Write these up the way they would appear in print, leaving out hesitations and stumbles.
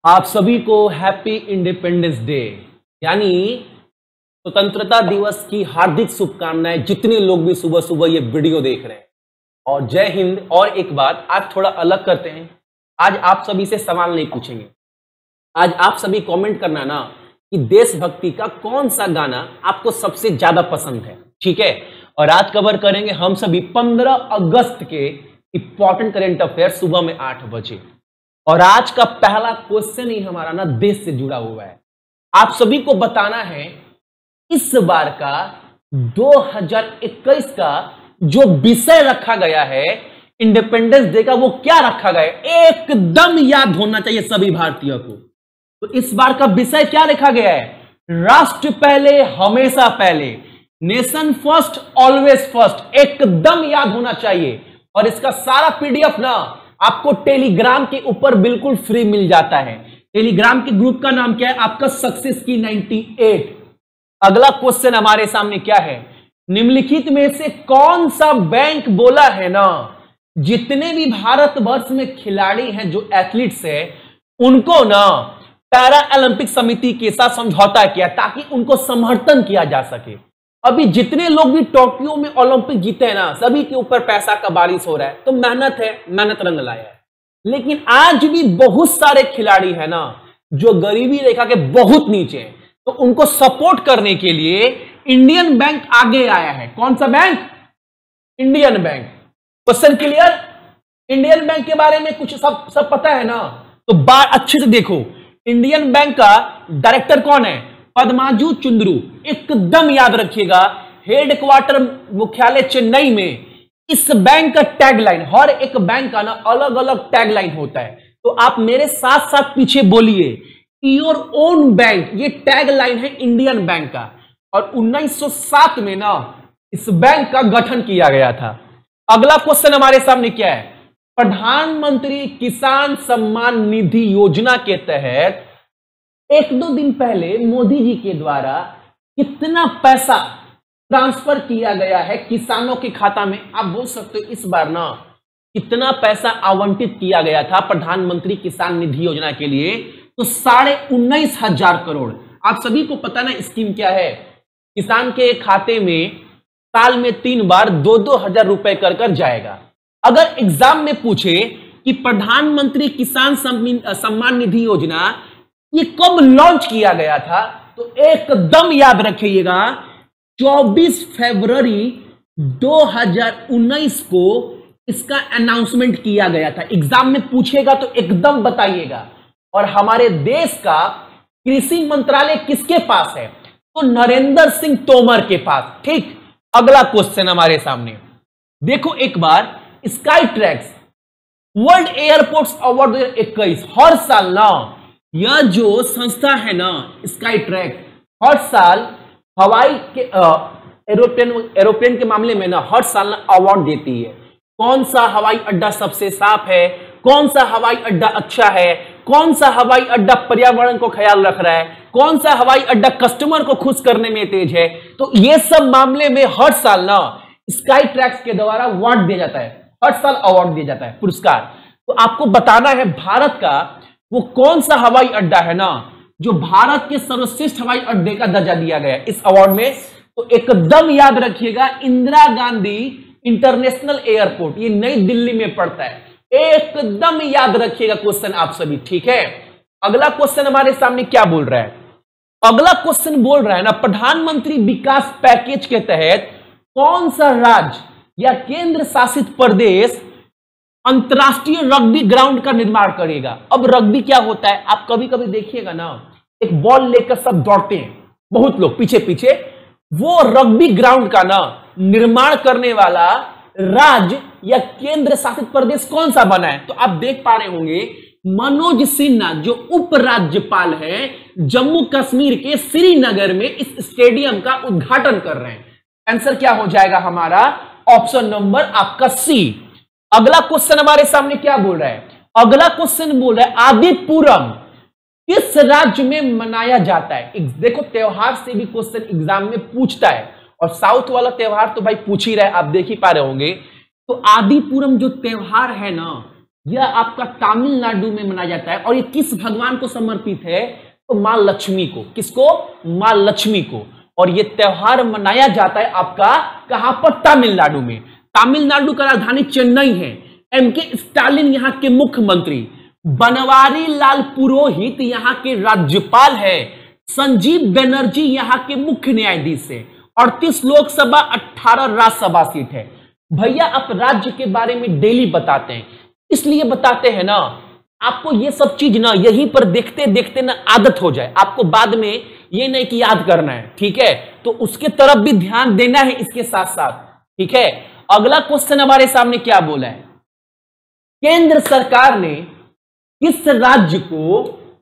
आप सभी को हैप्पी इंडिपेंडेंस डे यानी स्वतंत्रता दिवस की हार्दिक शुभकामनाएं। जितने लोग भी सुबह सुबह ये वीडियो देख रहे हैं, और जय हिंद। और एक बात आज थोड़ा अलग करते हैं। आज आप सभी से सवाल नहीं पूछेंगे। आज आप सभी कमेंट करना ना कि देशभक्ति का कौन सा गाना आपको सबसे ज्यादा पसंद है, ठीक है। और आज कवर करेंगे हम सभी 15 अगस्त के इंपॉर्टेंट करेंट अफेयर सुबह में 8 बजे। और आज का पहला क्वेश्चन ही हमारा ना देश से जुड़ा हुआ है। आप सभी को बताना है इस बार का 2021 का जो विषय रखा गया है इंडिपेंडेंस डे का, वो क्या रखा गया है। एकदम याद होना चाहिए सभी भारतीयों को। तो इस बार का विषय क्या रखा गया है? राष्ट्र पहले हमेशा पहले, नेशन फर्स्ट ऑलवेज फर्स्ट। एकदम याद होना चाहिए। और इसका सारा पीडीएफ ना आपको टेलीग्राम के ऊपर बिल्कुल फ्री मिल जाता है। टेलीग्राम के ग्रुप का नाम क्या है आपका? सक्सेस की 98। अगला क्वेश्चन हमारे सामने क्या है? निम्नलिखित में से कौन सा बैंक बोला है ना जितने भी भारतवर्ष में खिलाड़ी हैं, जो एथलीट्स हैं, उनको ना पैरा ओलंपिक समिति के साथ समझौता किया ताकि उनको समर्थन किया जा सके। अभी जितने लोग भी टोक्यो में ओलंपिक जीते हैं ना, सभी के ऊपर पैसा का बारिश हो रहा है। तो मेहनत है, मेहनत रंग लाया है। लेकिन आज भी बहुत सारे खिलाड़ी हैं ना जो गरीबी रेखा के बहुत नीचे हैं। तो उनको सपोर्ट करने के लिए इंडियन बैंक आगे आया है। कौन सा bank? Indian bank. Question clear? Indian bank के बारे में कुछ सब पता है ना? तो बार अच्छे से देखो। इंडियन बैंक का डायरेक्टर कौन है? पद्माजू चुंद्रू। एकदम याद रखिएगा। हेडक्वार्टर मुख्यालय चेन्नई में। इस बैंक का टैगलाइन, हर एक बैंक का ना अलग अलग टैगलाइन होता है। तो आप मेरे साथ साथ पीछे बोलिए, योर ओन बैंक। ये टैगलाइन है इंडियन बैंक का। और 1907 में ना इस बैंक का गठन किया गया था। अगला क्वेश्चन हमारे सामने क्या है? प्रधानमंत्री किसान सम्मान निधि योजना के तहत 1-2 दिन पहले मोदी जी के द्वारा कितना पैसा ट्रांसफर किया गया है किसानों के खाता में? आप बोल सकते हो इस बार ना कितना पैसा आवंटित किया गया था प्रधानमंत्री किसान निधि योजना के लिए? तो 19,500 करोड़। आप सभी को पता ना स्कीम क्या है? किसान के खाते में साल में 3 बार 2-2 हजार रुपए कर जाएगा। अगर एग्जाम में पूछे कि प्रधानमंत्री किसान सम्मान निधि योजना ये कब लॉन्च किया गया था, तो एकदम याद रखिएगा 24 फरवरी 2019 को इसका अनाउंसमेंट किया गया था। एग्जाम में पूछेगा तो एकदम बताइएगा। और हमारे देश का कृषि मंत्रालय किसके पास है? तो नरेंद्र सिंह तोमर के पास। ठीक। अगला क्वेश्चन हमारे सामने देखो एक बार। Skytrax world airports award 2021 हर साल ना यह जो संस्था है ना स्काई ट्रैक हर साल हवाई के एरोप्लेन के मामले में ना हर साल ना अवार्ड देती है। कौन सा हवाई अड्डा सबसे साफ है, कौन सा हवाई अड्डा अच्छा है, कौन सा हवाई अड्डा पर्यावरण को ख्याल रख रहा है, कौन सा हवाई अड्डा कस्टमर को खुश करने में तेज है। तो ये सब मामले में हर साल ना स्काई ट्रैक्स के द्वारा अवार्ड दिया जाता है। हर साल अवार्ड दिया जाता है, पुरस्कार। तो आपको बताना है भारत का वो कौन सा हवाई अड्डा है ना जो भारत के सर्वश्रेष्ठ हवाई अड्डे का दर्जा दिया गया इस अवार्ड में। तो एकदम याद रखिएगा इंदिरा गांधी इंटरनेशनल एयरपोर्ट, ये नई दिल्ली में पड़ता है। एकदम याद रखिएगा क्वेश्चन आप सभी, ठीक है। अगला क्वेश्चन हमारे सामने क्या बोल रहा है? अगला क्वेश्चन बोल रहा है ना प्रधानमंत्री विकास पैकेज के तहत कौन सा राज्य या केंद्र शासित प्रदेश अंतरराष्ट्रीय रग्बी ग्राउंड का निर्माण करेगा? अब रग्बी क्या होता है आप कभी कभी देखिएगा ना, एक बॉल लेकर सब दौड़ते हैं बहुत लोग पीछे पीछे। वो रग्बी ग्राउंड का ना निर्माण करने वाला राज्य या केंद्र शासित प्रदेश कौन सा बना है? तो आप देख पा रहे होंगे मनोज सिन्हा जो उपराज्यपाल है जम्मू कश्मीर के श्रीनगर में इस स्टेडियम का उद्घाटन कर रहे हैं। आंसर क्या हो जाएगा हमारा? ऑप्शन नंबर आपका सी। अगला क्वेश्चन हमारे सामने क्या बोल रहा है? अगला क्वेश्चन बोल रहा है आदिपुरम किस राज्य में मनाया जाता है? देखो त्योहार से भी क्वेश्चन एग्जाम में पूछता है। और साउथ वाला त्योहार तो भाई पूछ ही रहा है, आप देख ही पा रहे होंगे। तो आदिपुरम जो त्योहार है ना यह आपका तमिलनाडु में मनाया जाता है। और ये किस भगवान को समर्पित है? तो मां लक्ष्मी को। किसको? मां लक्ष्मी को। और ये त्योहार मनाया जाता है आपका कहां पर? तमिलनाडु में। तमिलनाडु का राजधानी चेन्नई है। एमके स्टालिन यहां के मुख्यमंत्री, बनवारी लाल पुरोहित यहां के राज्यपाल है, संजीव बनर्जी यहां के मुख्य न्यायाधीश है, 38 लोकसभा 18 राज्यसभा सीट है। भैया आप राज्य के बारे में डेली बताते हैं, इसलिए बताते हैं ना, आपको ये सब चीज ना यहीं पर देखते देखते ना आदत हो जाए, आपको बाद में ये नहीं कि याद करना है, ठीक है? तो उसके तरफ भी ध्यान देना है इसके साथ साथ, ठीक है? अगला क्वेश्चन हमारे सामने क्या बोला है? केंद्र सरकार ने किस राज्य को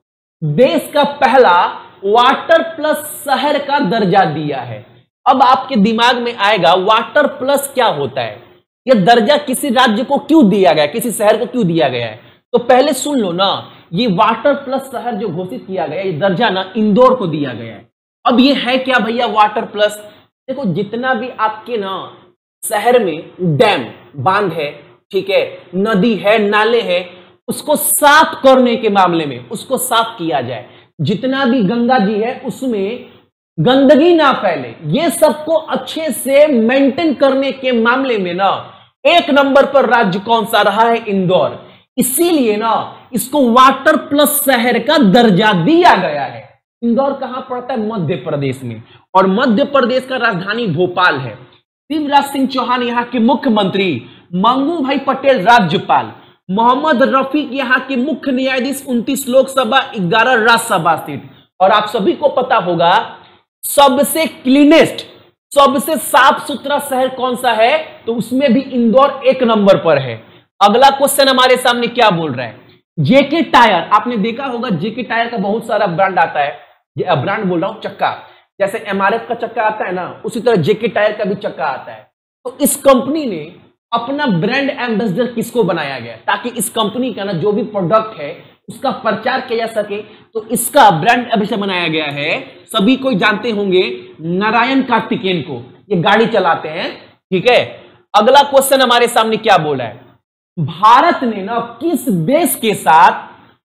देश का पहला वाटर प्लस शहर का दर्जा दिया है? अब आपके दिमाग में आएगा वाटर प्लस क्या होता है, यह दर्जा किसी राज्य को क्यों दिया गया, किसी शहर को क्यों दिया गया है? तो पहले सुन लो ना, ये वाटर प्लस शहर जो घोषित किया गया, ये दर्जा ना इंदौर को दिया गया है। अब ये है क्या भैया वाटर प्लस? देखो जितना भी आपके ना शहर में डैम, बांध है, ठीक है, नदी है, नाले है, उसको साफ करने के मामले में उसको साफ किया जाए। जितना भी गंगा जी है उसमें गंदगी ना फैले, ये सबको अच्छे से मेंटेन करने के मामले में ना एक नंबर पर राज्य कौन सा रहा है? इंदौर। इसीलिए ना इसको वाटर प्लस शहर का दर्जा दिया गया है। इंदौर कहां पड़ता है? मध्य प्रदेश में। और मध्य प्रदेश का राजधानी भोपाल है। शिवराज सिंह चौहान यहां के मुख्यमंत्री, मंगू भाई पटेल राज्यपाल, मोहम्मद रफीक यहां के मुख्य न्यायाधीश, 29 लोकसभा 11 राज्यसभा सीट। और आप सभी को पता होगा सबसे क्लीनेस्ट, सबसे साफ सुथरा शहर कौन सा है? तो उसमें भी इंदौर एक नंबर पर है। अगला क्वेश्चन हमारे सामने क्या बोल रहा है? जेके टायर, आपने देखा होगा जेके टायर का बहुत सारा ब्रांड आता है, ब्रांड बोल रहा हूं, चक्का, जैसे एमआरएफ का चक्का आता है ना, उसी तरह जेके टायर का भी चक्का आता है। तो इस कंपनी ने अपना ब्रांड एम्बेसडर किसको बनाया गया, ताकि इस कंपनी का ना जो भी प्रोडक्ट है उसका प्रचार किया जा सके? तो इसका ब्रांड एम्बेसडर बनाया गया है, सभी कोई जानते होंगे, नारायण कार्तिकेयन को। ये गाड़ी चलाते हैं, ठीक है? अगला क्वेश्चन हमारे सामने क्या बोला है? भारत ने ना किस देश के साथ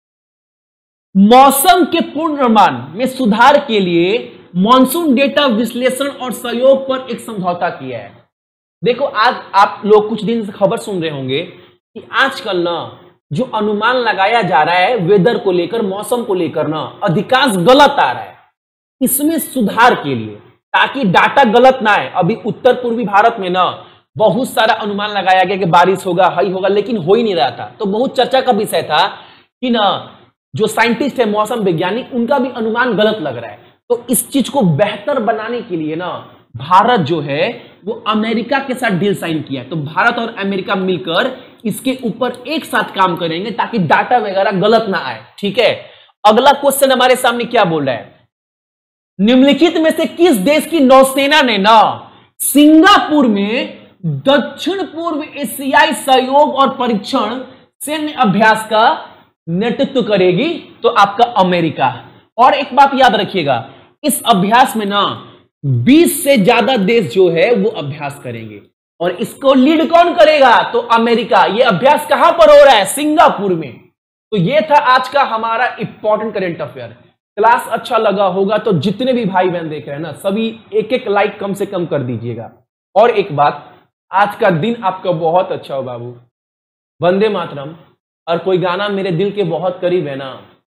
मौसम के पूर्वानुमान में सुधार के लिए मॉनसून डेटा विश्लेषण और सहयोग पर एक समझौता किया है? देखो आज आप लोग कुछ दिन से खबर सुन रहे होंगे कि आजकल ना जो अनुमान लगाया जा रहा है वेदर को लेकर, मौसम को लेकर ना अधिकांश गलत आ रहा है। इसमें सुधार के लिए, ताकि डाटा गलत ना आए, अभी उत्तर पूर्वी भारत में ना बहुत सारा अनुमान लगाया गया कि बारिश होगा, हाई होगा, लेकिन हो ही नहीं रहा था। तो बहुत चर्चा का विषय था कि ना जो साइंटिस्ट है, मौसम वैज्ञानिक, उनका भी अनुमान गलत लग रहा है। तो इस चीज को बेहतर बनाने के लिए ना भारत जो है वो अमेरिका के साथ डील साइन किया है। तो भारत और अमेरिका मिलकर इसके ऊपर एक साथ काम करेंगे ताकि डाटा वगैरह गलत ना आए, ठीक है? अगला क्वेश्चन हमारे सामने क्या बोल रहा है? निम्नलिखित में से किस देश की नौसेना ने ना सिंगापुर में दक्षिण पूर्व एशियाई सहयोग और परीक्षण सैन्य अभ्यास का नेतृत्व करेगी? तो आपका अमेरिका। और एक बात याद रखिएगा, इस अभ्यास में ना 20 से ज्यादा देश जो है वो अभ्यास करेंगे। और इसको लीड कौन करेगा? तो अमेरिका। ये अभ्यास कहां पर हो रहा है? सिंगापुर में। तो ये था आज का हमारा इंपॉर्टेंट करेंट अफेयर। क्लास अच्छा लगा होगा तो जितने भी भाई बहन देख रहे हैं ना, सभी एक एक लाइक कम से कम कर दीजिएगा। और एक बात, आज का दिन आपका बहुत अच्छा हो बाबू। वंदे मातरम और कोई गाना मेरे दिल के बहुत करीब है ना,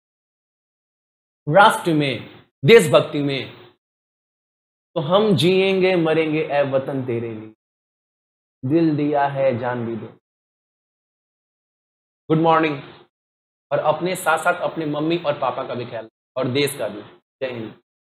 राष्ट्र में, देशभक्ति में, तो हम जिएंगे मरेंगे ए वतन तेरे लिए, दिल दिया है जान भी दो। Good morning. और अपने साथ साथ अपने मम्मी और पापा का भी ख्याल और देश का भी। जय हिंद।